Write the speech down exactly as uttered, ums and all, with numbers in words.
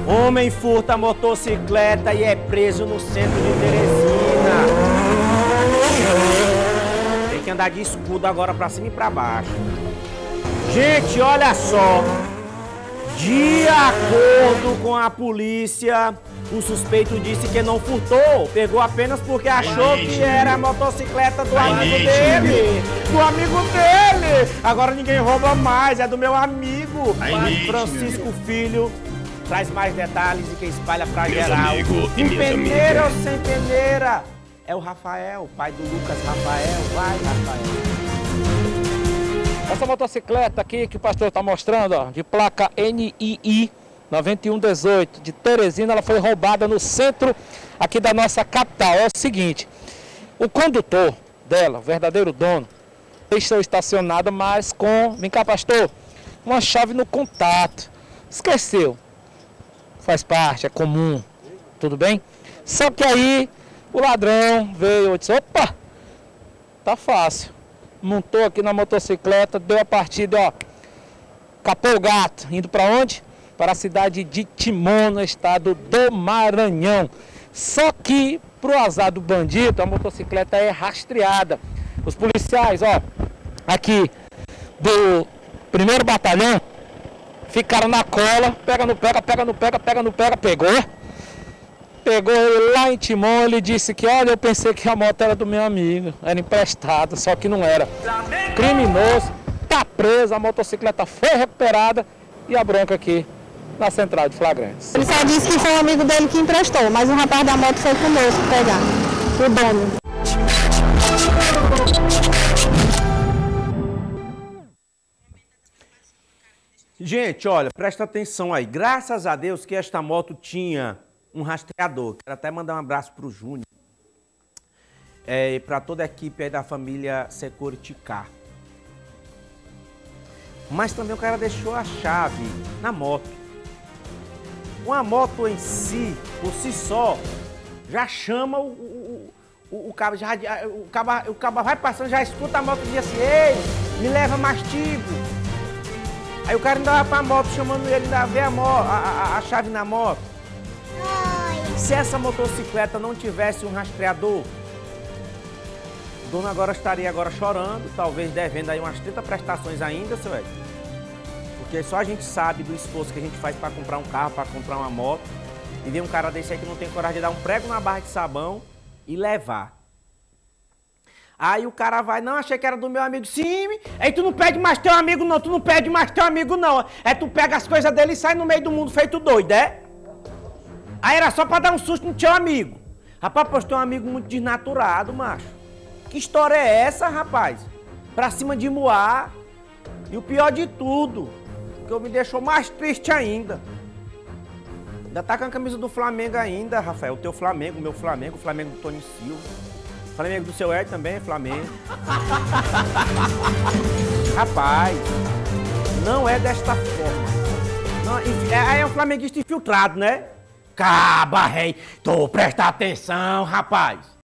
Homem furta motocicleta e é preso no centro de Teresina. Tem que andar de escudo agora pra cima e pra baixo. Gente, olha só. De acordo com a polícia, o suspeito disse que não furtou. Pegou apenas porque achou que era a motocicleta do amigo dele. Do amigo dele. Agora ninguém rouba mais, é do meu amigo. Francisco Filho traz mais detalhes e quem espalha pra geral. Com peneira ou sem peneira? É o Rafael, pai do Lucas Rafael. Vai, Rafael. Essa motocicleta aqui que o pastor está mostrando, ó, de placa N I I nove um um oito de Teresina, ela foi roubada no centro aqui da nossa capital. É o seguinte, o condutor dela, o verdadeiro dono, deixou estacionada, mas com, vem cá pastor, uma chave no contato. Esqueceu. Faz parte, é comum, tudo bem? Só que aí o ladrão veio e disse, opa, tá fácil. Montou aqui na motocicleta, deu a partida, ó, capou o gato, indo para onde? Para a cidade de Timon, no estado do Maranhão. Só que, pro azar do bandido, a motocicleta é rastreada. Os policiais, ó, aqui do primeiro batalhão, ficaram na cola, pega no pega, pega no pega, pega no pega, pegou. Pegou ele lá em Timon, ele disse que, olha, eu pensei que a moto era do meu amigo, era emprestada, só que não era. Criminoso, tá preso, a motocicleta foi recuperada e a bronca aqui na central de flagrantes. Ele só disse que foi um amigo dele que emprestou, mas o rapaz da moto foi conosco pegar, o dono. Gente, olha, presta atenção aí. Graças a Deus que esta moto tinha um rastreador. Quero até mandar um abraço pro Júnior. É, e para toda a equipe aí da família Security Car. Mas também o cara deixou a chave na moto. Uma moto em si, por si só, já chama o, o, o, o cabo, já, o, cabo, o cabo vai passando, já escuta a moto e diz assim, ei, me leva mastigo. Aí o cara ainda vai pra moto chamando ele, ainda vê a, a, a, a chave na moto. Se essa motocicleta não tivesse um rastreador, o dono agora estaria agora chorando, talvez devendo aí umas trinta prestações ainda, seu Ed. Porque só a gente sabe do esforço que a gente faz para comprar um carro, para comprar uma moto, e vem um cara desse aí que não tem coragem de dar um prego na barra de sabão e levar. Aí o cara vai, não, achei que era do meu amigo. Sim, aí tu não pede mais teu amigo não, tu não pede mais teu amigo não. É tu pega as coisas dele e sai no meio do mundo feito doido, é? Aí era só pra dar um susto no teu amigo. Rapaz, pois tu é um amigo muito desnaturado, macho. Que história é essa, rapaz? Pra cima de Moá. E o pior de tudo, que eu me deixou mais triste ainda. Ainda tá com a camisa do Flamengo ainda, Rafael. O teu Flamengo, o meu Flamengo, o Flamengo do Tony Silva. O Flamengo do seu Ed também é Flamengo. Rapaz, não é desta forma. Não, é, é um flamenguista infiltrado, né? Caba, rei, tu presta atenção, rapaz.